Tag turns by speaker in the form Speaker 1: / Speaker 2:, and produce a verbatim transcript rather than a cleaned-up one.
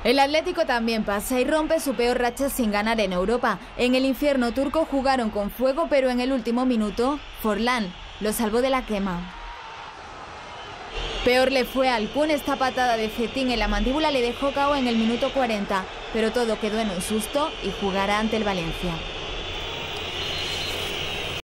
Speaker 1: El Atlético también pasa y rompe su peor racha sin ganar en Europa. En el infierno turco jugaron con fuego, pero en el último minuto, Forlán lo salvó de la quema. Peor le fue al Kun, esta patada de Cetín en la mandíbula le dejó cao en el minuto cuarenta, pero todo quedó en un susto y jugará ante el Valencia.